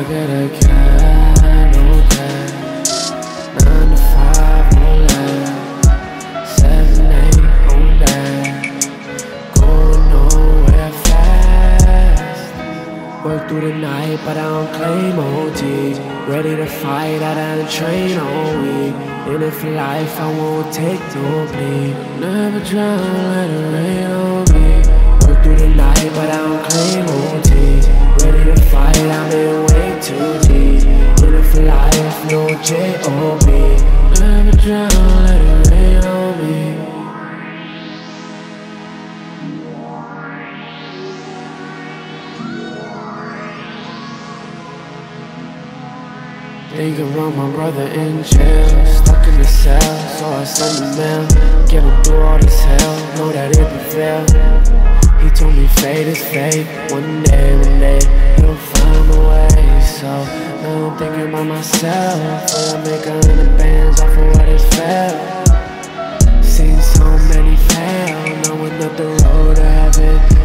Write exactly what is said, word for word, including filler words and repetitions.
back of the cab, no cap. Nine to five, no lag. Seven, eight, on that. Going nowhere fast. Work through the night, but I don't claim O T. Ready to fight, I done train all week. In it for life, I won't take no plea. Never drown, let it rain on me. Work through the night, but I don't claim O T. Ready to fight, I'm in way too deep. In it for life, no J O B. Never drown, let it rain on me. Think around my brother in jail, stuck in the cell, so I send the mail. Get him through all this hell, know that it be fair. He told me fate is fate, one day, one day he'll find a way. So now I'm thinking about myself, will I make a hundred bands off of what is fair? Seen so many fail, knowing that the road to heaven